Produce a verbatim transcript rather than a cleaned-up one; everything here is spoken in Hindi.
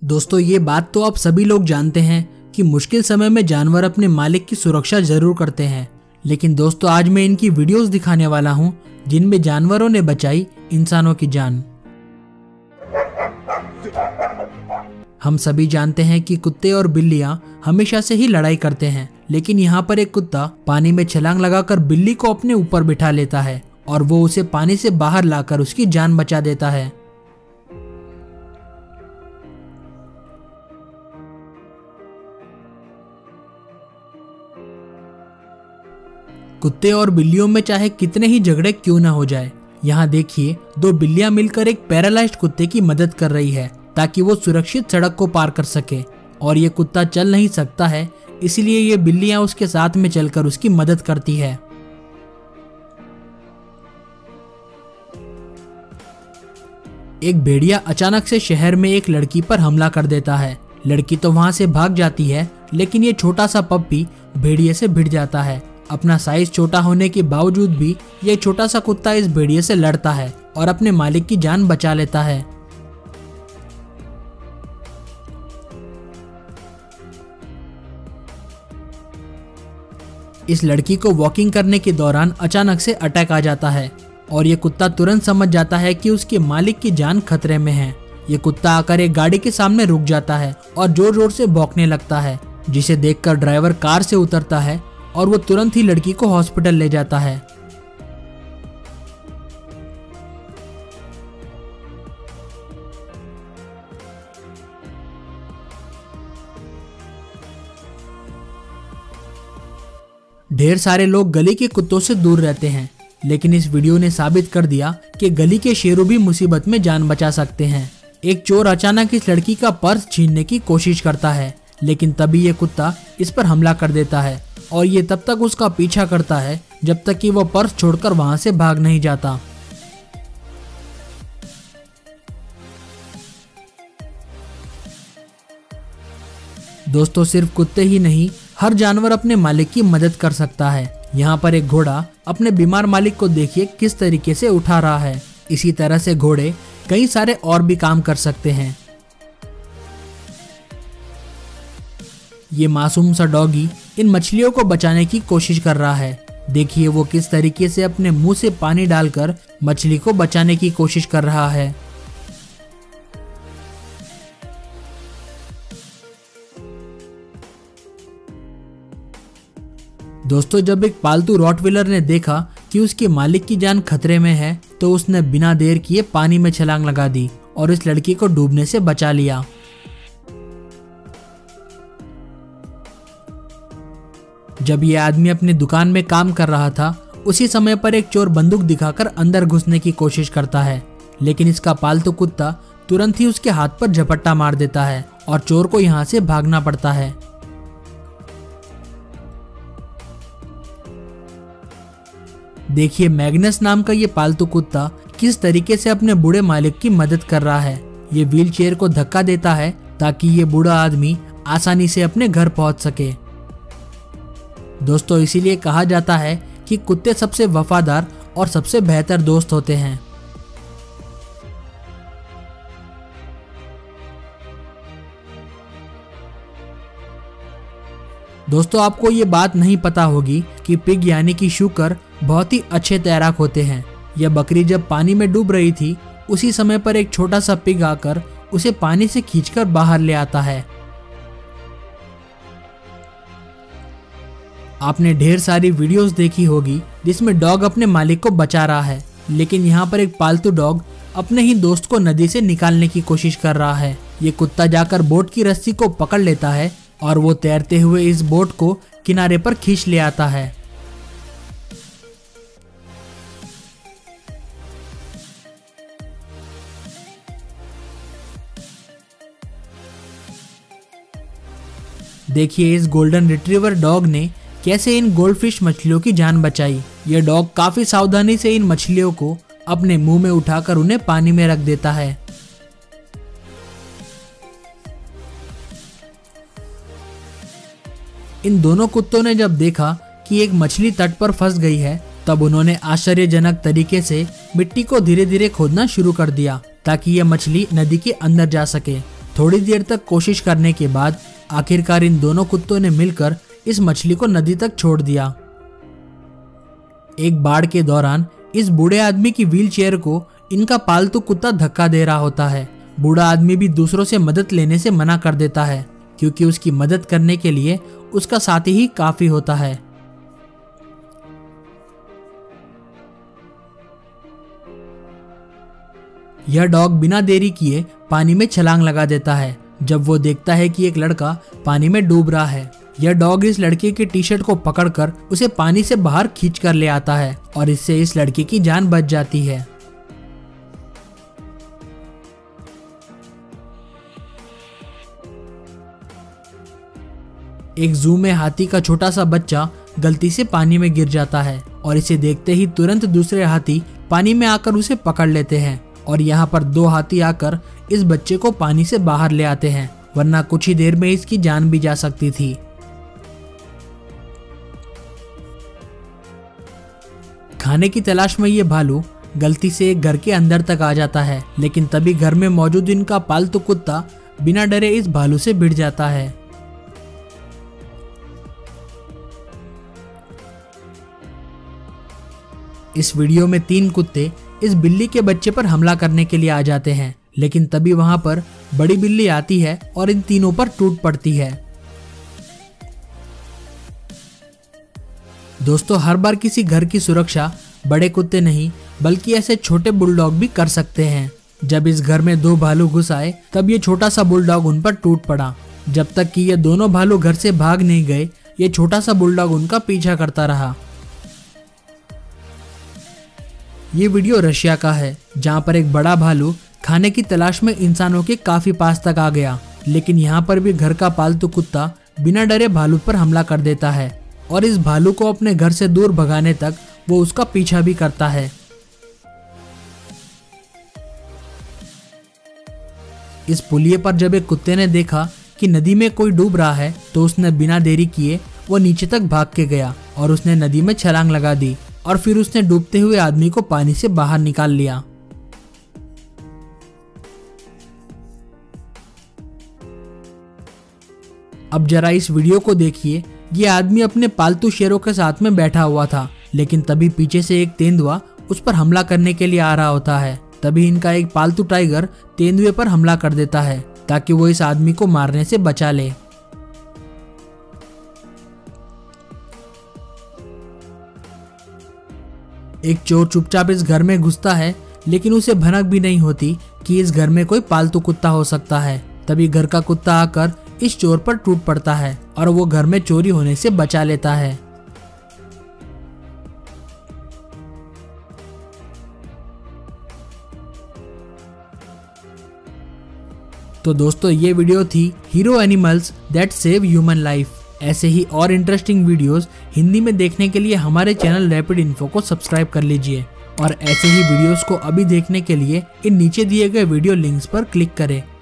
दोस्तों ये बात तो आप सभी लोग जानते हैं कि मुश्किल समय में जानवर अपने मालिक की सुरक्षा जरूर करते हैं, लेकिन दोस्तों आज मैं इनकी वीडियोस दिखाने वाला हूं जिनमें जानवरों ने बचाई इंसानों की जान। हम सभी जानते हैं कि कुत्ते और बिल्लियां हमेशा से ही लड़ाई करते हैं, लेकिन यहाँ पर एक कुत्ता पानी में छलांग लगाकर बिल्ली को अपने ऊपर बिठा लेता है और वो उसे पानी से बाहर लाकर उसकी जान बचा देता है। कुत्ते और बिल्लियों में चाहे कितने ही झगड़े क्यों न हो जाए, यहाँ देखिए दो बिल्लियां मिलकर एक पैरालाइज्ड कुत्ते की मदद कर रही है ताकि वो सुरक्षित सड़क को पार कर सके। और ये कुत्ता चल नहीं सकता है, इसलिए ये बिल्लियां उसके साथ में चलकर उसकी मदद करती है। एक भेड़िया अचानक से शहर में एक लड़की पर हमला कर देता है। लड़की तो वहां से भाग जाती है, लेकिन ये छोटा सा पप्पी भेड़िए से भिड़ जाता है। अपना साइज छोटा होने के बावजूद भी ये छोटा सा कुत्ता इस भेड़िए से लड़ता है और अपने मालिक की जान बचा लेता है। इस लड़की को वॉकिंग करने के दौरान अचानक से अटैक आ जाता है और ये कुत्ता तुरंत समझ जाता है कि उसके मालिक की जान खतरे में है। ये कुत्ता आकर एक गाड़ी के सामने रुक जाता है और जोर जोर से भौंकने लगता है, जिसे देखकर ड्राइवर कार से उतरता है और वो तुरंत ही लड़की को हॉस्पिटल ले जाता है। ढेर सारे लोग गली के कुत्तों से दूर रहते हैं, लेकिन इस वीडियो ने साबित कर दिया कि गली के शेरों भी मुसीबत में जान बचा सकते हैं। एक चोर अचानक इस लड़की का पर्स छीनने की कोशिश करता है, लेकिन तभी ये कुत्ता इस पर हमला कर देता है और ये तब तक उसका पीछा करता है जब तक कि वो पर्स छोड़कर वहां से भाग नहीं जाता। दोस्तों सिर्फ कुत्ते ही नहीं, हर जानवर अपने मालिक की मदद कर सकता है। यहाँ पर एक घोड़ा अपने बीमार मालिक को देखिए किस तरीके से उठा रहा है। इसी तरह से घोड़े कई सारे और भी काम कर सकते हैं। ये मासूम सा डॉगी इन मछलियों को बचाने की कोशिश कर रहा है। देखिए वो किस तरीके से अपने मुंह से पानी डालकर मछली को बचाने की कोशिश कर रहा है। दोस्तों जब एक पालतू रॉटविलर ने देखा कि उसके मालिक की जान खतरे में है, तो उसने बिना देर किए पानी में छलांग लगा दी और इस लड़की को डूबने से बचा लिया। जब ये आदमी अपनी दुकान में काम कर रहा था, उसी समय पर एक चोर बंदूक दिखाकर अंदर घुसने की कोशिश करता है, लेकिन इसका पालतू कुत्ता तुरंत ही उसके हाथ पर झपट्टा मार देता है और चोर को यहाँ से भागना पड़ता है। देखिए मैग्नस नाम का ये पालतू कुत्ता किस तरीके से अपने बूढ़े मालिक की मदद कर रहा है। ये व्हील चेयर को धक्का देता है ताकि ये बूढ़ा आदमी आसानी से अपने घर पहुंच सके। दोस्तों इसीलिए कहा जाता है कि कुत्ते सबसे वफादार और सबसे बेहतर दोस्त होते हैं। दोस्तों आपको ये बात नहीं पता होगी कि पिग यानी कि शूकर बहुत ही अच्छे तैराक होते हैं। यह बकरी जब पानी में डूब रही थी, उसी समय पर एक छोटा सा पिग आकर उसे पानी से खींचकर बाहर ले आता है। आपने ढेर सारी वीडियोस देखी होगी जिसमें डॉग अपने मालिक को बचा रहा है, लेकिन यहाँ पर एक पालतू डॉग अपने ही दोस्त को नदी से निकालने की कोशिश कर रहा है। ये कुत्ता जाकर बोट की रस्सी को पकड़ लेता है और वो तैरते हुए इस बोट को किनारे पर खींच ले आता है। देखिए इस गोल्डन रिट्रीवर डॉग ने कैसे इन गोल्डफिश मछलियों की जान बचाई। यह डॉग काफी सावधानी से इन मछलियों को अपने मुंह में उठाकर उन्हें पानी में रख देता है। इन दोनों कुत्तों ने जब देखा कि एक मछली तट पर फंस गई है, तब उन्होंने आश्चर्यजनक तरीके से मिट्टी को धीरे धीरे खोदना शुरू कर दिया ताकि यह मछली नदी के अंदर जा सके। थोड़ी देर तक कोशिश करने के बाद आखिरकार इन दोनों कुत्तों ने मिलकर इस मछली को नदी तक छोड़ दिया। एक बाढ़ के दौरान इस बूढ़े आदमी की व्हीलचेयर को इनका पालतू कुत्ता धक्का दे रहा होता है। बूढ़ा आदमी भी दूसरों से मदद लेने से मना कर देता है क्योंकि उसकी मदद करने के लिए उसका साथी ही काफी होता है। यह डॉग बिना देरी किए पानी में छलांग लगा देता है जब वो देखता है कि एक लड़का पानी में डूब रहा है। यह डॉग इस लड़के के टी शर्ट को पकड़कर उसे पानी से बाहर खींच कर ले आता है और इससे इस लड़के की जान बच जाती है। एक जू में हाथी का छोटा सा बच्चा गलती से पानी में गिर जाता है और इसे देखते ही तुरंत दूसरे हाथी पानी में आकर उसे पकड़ लेते हैं और यहाँ पर दो हाथी आकर इस बच्चे को पानी से बाहर ले आते हैं, वरना कुछ ही देर में इसकी जान भी जा सकती थी। खाने की तलाश में ये भालू गलती से एक घर के अंदर तक आ जाता है, लेकिन तभी घर में मौजूद इनका पालतू कुत्ता बिना डरे इस भालू से भिड़ जाता है। इस वीडियो में तीन कुत्ते इस बिल्ली के बच्चे पर हमला करने के लिए आ जाते हैं, लेकिन तभी वहां पर बड़ी बिल्ली आती है और इन तीनों पर टूट पड़ती है। दोस्तों, हर बार किसी घर की सुरक्षा बड़े कुत्ते नहीं बल्कि ऐसे छोटे बुलडॉग भी कर सकते हैं। जब इस घर में दो भालू घुस आए तब ये छोटा सा बुलडॉग उन पर टूट पड़ा। जब तक कि ये दोनों भालू घर से भाग नहीं गए, ये छोटा सा बुलडॉग उनका पीछा करता रहा। ये वीडियो रशिया का है, जहाँ पर एक बड़ा भालू खाने की तलाश में इंसानों के काफी पास तक आ गया, लेकिन यहाँ पर भी घर का पालतू कुत्ता बिना डरे भालू पर हमला कर देता है और इस भालू को अपने घर से दूर भगाने तक वो उसका पीछा भी करता है। इस पुलिये पर जब एक कुत्ते ने देखा कि नदी में कोई डूब रहा है तो उसने बिना देरी किए वो नीचे तक भाग के गया और उसने नदी में छलांग लगा दी और फिर उसने डूबते हुए आदमी को पानी से बाहर निकाल लिया। अब जरा इस वीडियो को देखिए। ये आदमी अपने पालतू शेरों के साथ में बैठा हुआ था, लेकिन तभी पीछे से एक तेंदुआ उस पर हमला करने के लिए आ रहा होता है। तभी इनका एक पालतू टाइगर तेंदुए पर हमला कर देता है ताकि वो इस आदमी को मारने से बचा ले। एक चोर चुपचाप इस घर में घुसता है, लेकिन उसे भनक भी नहीं होती कि इस घर में कोई पालतू कुत्ता हो सकता है। तभी घर का कुत्ता आकर इस चोर पर टूट पड़ता है और वो घर में चोरी होने से बचा लेता है। तो दोस्तों, ये वीडियो थी hero animals that save human life. ऐसे ही और इंटरेस्टिंग वीडियोस हिंदी में देखने के लिए हमारे चैनल रैपिड इन्फो को सब्सक्राइब कर लीजिए और ऐसे ही वीडियोस को अभी देखने के लिए इन नीचे दिए गए वीडियो लिंक्स पर क्लिक करें।